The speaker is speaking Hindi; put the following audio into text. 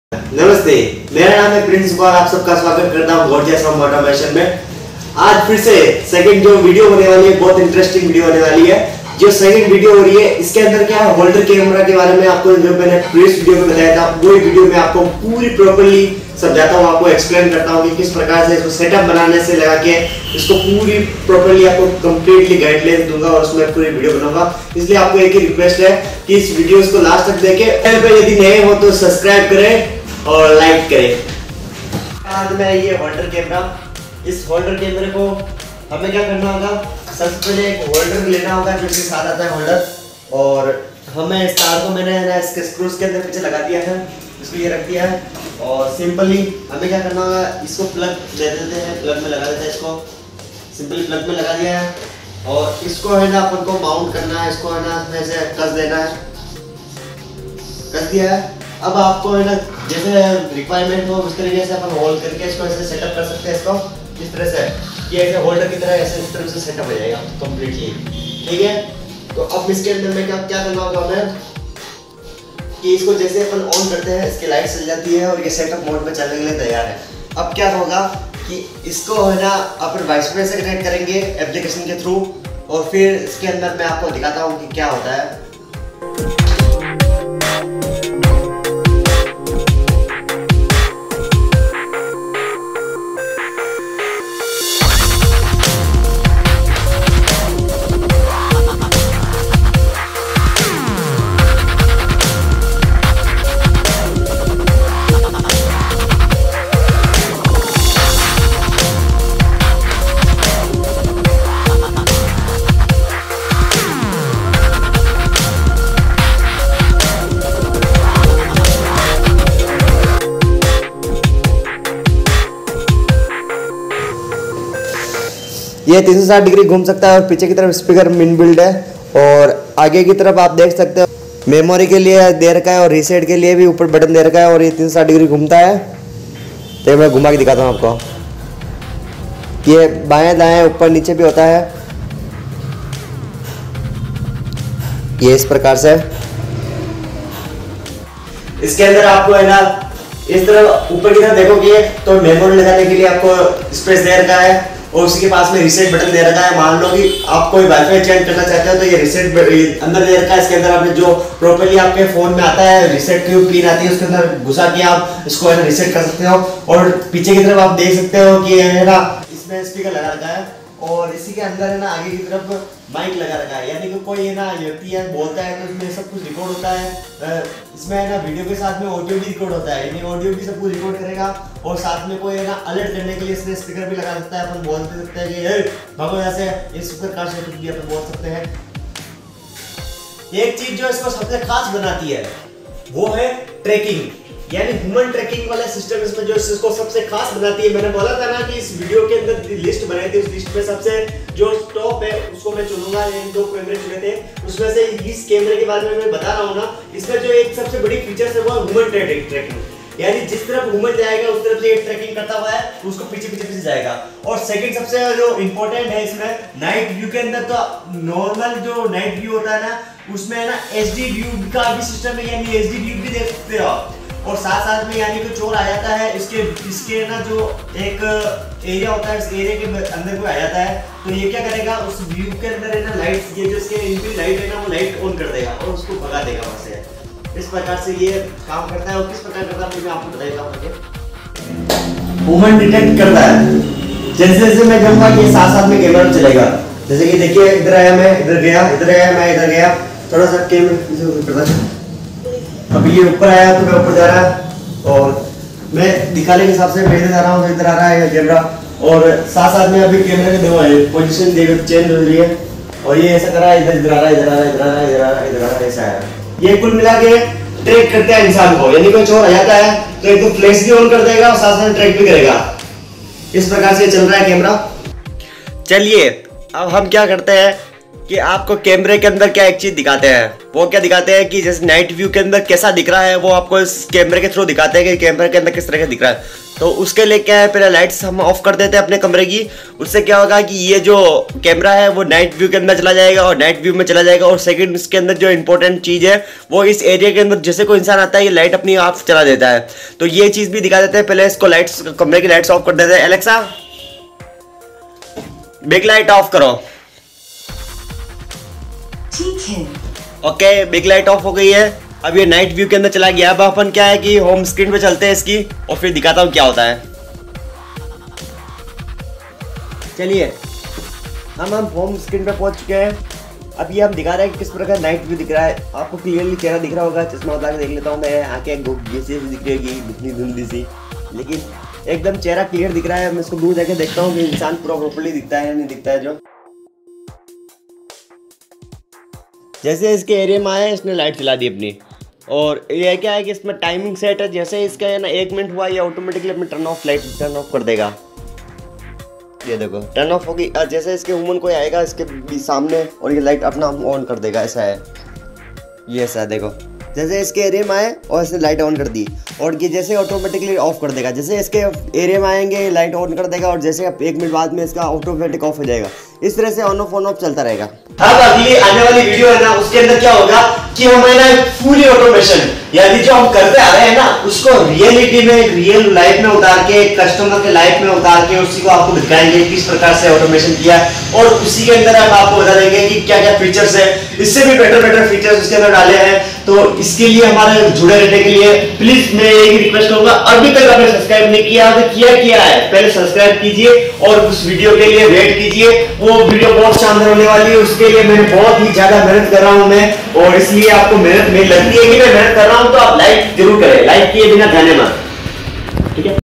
नमस्ते, मेरा नाम है प्रिंस और आप सबका स्वागत करता हूँ गॉर्जियस होम ऑटोमेशन में। आज फिर से सेकंड जो वीडियो होने वाली है बहुत इंटरेस्टिंग वीडियो होने वाली है। जो सेकंड वीडियो हो रही है इसके अंदर क्या है, होल्डर कैमरा के बारे में आपको जो मैंने प्रीवियस वीडियो में बताया था वही वीडियो में आपको पूरी प्रॉपर्ली समझाता हूँ, आपको एक्सप्लेन करता हूँ कि किस प्रकार से इसको सेटअप बनाने से लगा के इसको पूरी प्रॉपर्ली आपको कंप्लीटली गाइडलाइन दूंगा और उसमें पूरी वीडियो बनाऊंगा। इसलिए आपको एक ही रिक्वेस्ट है कि इस वीडियो को लास्ट तक देखें। चैनल पर यदि नए हो तो सब्सक्राइब करें और लाइक करें। आज मैं ये होल्डर कैमरा, इस होल्डर कैमरे को हमें क्या करना होगा, सबसे पहले एक होल्डर लेना होगा जो इसके साथ आता है होल्डर, और हमें इस तार को मैंने ना इसके स्क्रूज के अंदर पीछे लगा दिया है, इसको ये रख दिया है। और सिंपली हमें क्या करना होगा, इसको प्लग दे देते हैं, प्लग में लगा देते हैं, इसको सिंपली प्लग में लगा दिया है और इसको है ना अपन को माउंट करना है, इसको है ना इसमें से कस देना है, कस दिया है। अब आपको है ना जैसे रिक्वायरमेंट हो उस तरीके से अपन होल्ड करके इसको ऐसे सेटअप कर सकते हैं, इसको इस तरह से कि ऐसे होल्डर की तरह ऐसे इस तरह से सेटअप हो जाएगा कंप्लीटली, ठीक है। तो अब इसके अंदर में क्या करना होगा हमें कि इसको जैसे अपन ऑन करते हैं इसकी लाइट चल जाती है और ये सेटअप मोड में चलने के लिए तैयार है। अब क्या होगा कि इसको है ना अपन वाईफाई से कनेक्ट करेंगे एप्लीकेशन के थ्रू, और फिर इसके अंदर मैं आपको दिखाता हूँ कि क्या होता है। ये 360 डिग्री घूम सकता है और पीछे की तरफ स्पीकर इनबिल्ट है, और आगे की तरफ आप देख सकते हो मेमोरी के लिए दे रखा है और रीसेट के लिए भी ऊपर बटन दे रखा है, और ये 360 डिग्री घूमता है। तो मैं घुमा के दिखाता हूँ आपको, ये बाएं दाएं ऊपर नीचे भी होता है, ये इस प्रकार से। इसके अंदर आपको है ना इस तरह ऊपर की तरफ देखोगे तो मेमोरी लगाने के लिए आपको स्पेस दे रखा है, और उसी के पास में रीसेट बटन दे रखा है। मान लो कि आप कोई वाईफाई चेंज करना चाहते हो तो ये रीसेट अंदर दे रखा है। इसके अंदर आपने जो प्रॉपर्ली आपके फोन में आता है रीसेट की पिन आती है, उसके अंदर घुसा के आप इसको है ना रीसेट कर सकते हो। और पीछे की तरफ आप देख सकते हो कि है ना इसमें स्पीकर लगा रखा है, और इसी के अंदर है ना आगे की तरफ माइक लगा रखा है, यानी कि कोई है ना व्यक्ति है बोलता है तो इसमें सब कुछ रिकॉर्ड होता है। इसमें है ना वीडियो के साथ में ऑडियो भी रिकॉर्ड होता है, यानी ऑडियो भी सब कुछ रिकॉर्ड करेगा, और साथ में कोई है ना अलर्ट करने के लिए इसमें स्पीकर भी लगा सकता है। अपन बोल सकते हैं कि भागो ऐसे, इस प्रकार से कुछ भी अपन बोल सकते हैं। एक चीज जो इसको सबसे खास बनाती है वो है ट्रैकिंग, यानी ह्यूमन ट्रैकिंग वाला सिस्टम इसमें जो इसको सबसे खास बनाती है। मैंने बोला था ना कि इस वीडियो के अंदर लिस्ट बनाई थी, उस लिस्ट में सबसे जो टॉप है उसको मैं चुनूंगा। यानी 2 कैमरे चुने थे, उसमें से इस कैमरे के बारे में मैं बता रहा हूँ ना, इसमें जो एक सबसे बड़ी फीचर है वो ह्यूमन ट्रैकिंग, यानी जिस तरफ ह्यूमन जाएगा उस तरफ से ये ट्रैकिंग करता हुआ है, उसको पीछे पीछे जाएगा। और सेकंड सबसे जो इंपॉर्टेंट है इसमें नाइट व्यू के अंदर, तो नॉर्मल जो नाइट व्यू होता है ना उसमें है ना एचडी व्यू का भी सिस्टम है, यानी एचडी व्यू भी देख सकते हो आप। और साथ में यानी कि चोर आ जाता है इसके ना जो एक एरिया होता है, इस एरिया के अंदर कोई आ जाता है तो ये क्या करेगा, उस व्यू के अंदर है ना लाइट, ये जो इसके इनकी लाइट है ना वो लाइट ऑन कर देगा और उसको भगा देगा वहां से। इस प्रकार से ये काम करता है। और किस प्रकार करता है मैं आपको बताता हूँ। ह्यूमन डिटेक्ट करता है, जैसे जैसे मैं जाऊंगा कि साथ में कैमरा चलेगा। जैसे कि देखिए इधर आया, मैं इधर गया, इधर आया, मैं इधर गया, थोड़ा सा कैमरा अभी ये ऊपर आया तो मैं ऊपर जा रहा है, और मैं दिखाने के हिसाब से मैं इधर जा रहा हूँ तो इधर आ रहा है कैमरा, और साथ में अभी कैमरे के दो पोजीशन चेंज हो रही है, और ये ऐसा कर रहा है, इधर आ रहा है, इधर आ रहा है, इधर आ रहा है, इधर आ रहा है, इधर आ रहा है, ऐसा है। ये कुल मिला के ट्रैक करता है इंसान को, यानी कोई चोर आ जाता है तो एक तो फ्लैश भी ऑन कर देगा और साथ में ट्रैक भी करेगा। इस प्रकार से चल रहा है कैमरा। चलिए अब हम क्या करते हैं कि आपको कैमरे के अंदर क्या एक चीज दिखाते हैं, वो क्या दिखाते हैं कि जैसे नाइट व्यू के अंदर कैसा दिख रहा है वो आपको इस कैमरे के थ्रू दिखाते हैं कि कैमरे के अंदर किस तरह का दिख रहा है। तो उसके लिए क्या है, पहले लाइट्स हम ऑफ कर देते हैं अपने कमरे की। उससे क्या होगा कि ये जो कैमरा है वो नाइट व्यू के अंदर चला जाएगा और नाइट व्यू में चला जाएगा। और सेकंड इसके अंदर जो इंपॉर्टेंट चीज़ है वो इस एरिया के अंदर जैसे कोई इंसान आता है ये लाइट अपनी आप चला देता है, तो ये चीज़ भी दिखा देते हैं। पहले इसको लाइट्स, कमरे की लाइट्स ऑफ कर देते हैं। एलेक्सा बिग लाइट ऑफ करो। ठीक है। ओके, बिग लाइट ऑफ हो गई है। अब ये नाइट व्यू के अंदर चला गया। अब अपन क्या है कि होम स्क्रीन पे चलते हैं इसकी और फिर दिखाता हूँ क्या होता है। चलिए हम होम स्क्रीन पे पहुंच चुके हैं। अब ये हम दिखा रहे हैं कि किस प्रकार नाइट व्यू दिख रहा है। आपको क्लियरली चेहरा दिख रहा होगा, चश्मा उतार के देख लेता हूँ मैं। आंखें जैसे दिख रही होगी, इतनी धुंधली सी, लेकिन एकदम चेहरा क्लियर दिख रहा है। मैं इसको दूर जाके देखता हूँ कि इंसान पूरा प्रॉपर्ली दिखता है या नहीं दिखता है। जो जैसे इसके एरिया में आया इसने लाइट चला दी अपनी, और ये क्या है कि इसमें टाइमिंग सेट है। जैसे इसका है ना 1 मिनट हुआ, ये ऑटोमेटिकली अपनी लाइट टर्न ऑफ कर देगा। ये देखो टर्न ऑफ होगी। जैसे इसके ह्यूमन कोई आएगा इसके भी सामने और ये लाइट अपना ऑन कर देगा। ऐसा है, ये ऐसा है, देखो जैसे इसके एरिया में आए और इसने लाइट ऑन कर दी और ये जैसे ऑटोमेटिकली ऑफ कर देगा। जैसे इसके एरिया में आएंगे लाइट ऑन कर देगा और जैसे 1 मिनट बाद में इसका ऑटोमेटिक ऑफ हो जाएगा। इस तरह से ऑन ऑफ चलता रहेगा। अब अगली आने वाली वीडियो है ना, उसके अंदर क्या होगा कि हम है ना फुली ऑटोमेशन, यानी जो हम करते आ रहे हैं ना उसको रियलिटी में, रियल लाइफ में उतार के, कस्टमर के लाइफ में उतार के उसी को आपको दिखाएंगे किस प्रकार से ऑटोमेशन किया और उसी के अंदर हम आपको बता देंगे कि क्या क्या फीचर्स है। इससे भी बेटर फीचर्स उसके अंदर डाले हैं। तो इसके लिए हमारे जुड़े रहने के लिए प्लीज मैं एक रिक्वेस्ट करूंगा, अभी तक आपने सब्सक्राइब नहीं किया तो किया है, पहले सब्सक्राइब कीजिए और उस वीडियो के लिए वेट कीजिए। वो वीडियो बहुत शानदार होने वाली है। उसके लिए मैंने बहुत ही ज्यादा मेहनत कर रहा हूं मैं, और इसलिए आपको मेहनत नहीं लगती है कि मैं मेहनत कर रहा हूं तो आप लाइक जरूर करें। लाइक किए बिना जाने मत, ठीक है।